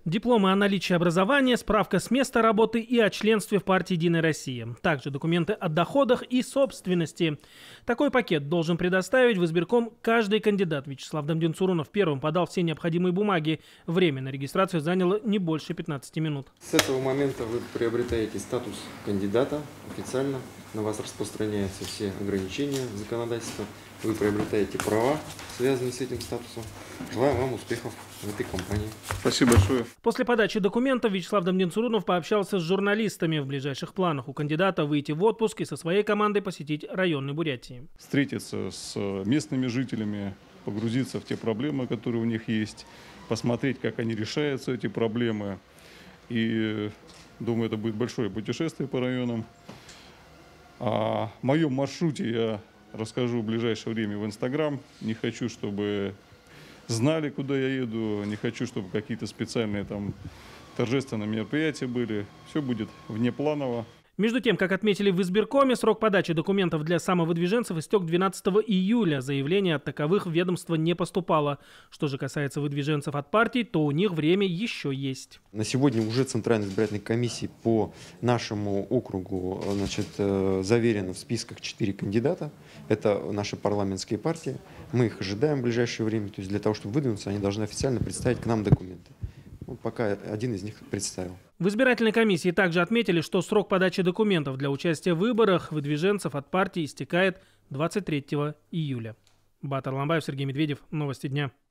Дипломы о наличии образования, справка с места работы и о членстве в партии «Единая Россия». Также документы о доходах и собственности. Такой пакет должен предоставить в избирком каждый кандидат. Вячеслав Дамдин-Цурунов первым подал все необходимые бумаги. Время на регистрацию заняло не больше 15 минут. С этого момента вы приобретаете статус кандидата официально. На вас распространяются все ограничения законодательства. Вы приобретаете права, связанные с этим статусом. Желаю вам успехов в этой кампании. Спасибо большое. После подачи документов Вячеслав Дамдин-Цурунов пообщался с журналистами. В ближайших планах у кандидата выйти в отпуск и со своей командой посетить районы Бурятии. Встретиться с местными жителями, погрузиться в те проблемы, которые у них есть, посмотреть, как они решаются, эти проблемы. И думаю, это будет большое путешествие по районам. О моем маршруте я расскажу в ближайшее время в Инстаграм. Не хочу, чтобы знали, куда я еду. Не хочу, чтобы какие-то специальные там торжественные мероприятия были. Все будет внепланово. Между тем, как отметили в избиркоме, срок подачи документов для самовыдвиженцев истек 12 июля. Заявление от таковых в ведомство не поступало. Что же касается выдвиженцев от партий, то у них время еще есть. На сегодня уже Центральной избирательной комиссии по нашему округу заверено в списках 4 кандидата. Это наши парламентские партии. Мы их ожидаем в ближайшее время. То есть для того, чтобы выдвинуться, они должны официально представить к нам документы. Пока один из них представил. В избирательной комиссии также отметили, что срок подачи документов для участия в выборах выдвиженцев от партии истекает 23 июля. Батар Ламбаев, Сергей Медведев. Новости дня.